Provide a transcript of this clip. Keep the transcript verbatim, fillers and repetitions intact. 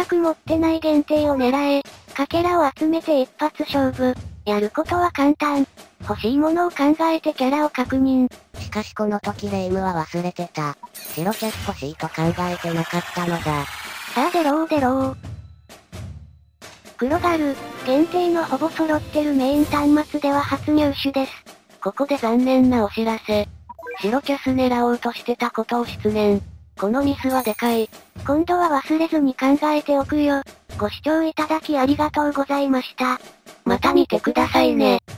く持ってない限定を狙え、かけらを集めて一発勝負。やることは簡単。欲しいものを考えてキャラを確認。 しかしこの時レ夢ムは忘れてた。白キャス欲しいと考えてなかったのだ。 さあ出ろー出ろー。黒ガル、限定のほぼ揃ってるメイン端末では初入手です。 ここで残念なお知らせ。白キャス狙おうとしてたことを失念。このミスはでかい。 今度は忘れずに考えておくよ。ご視聴いただきありがとうございました。 また見てくださいね。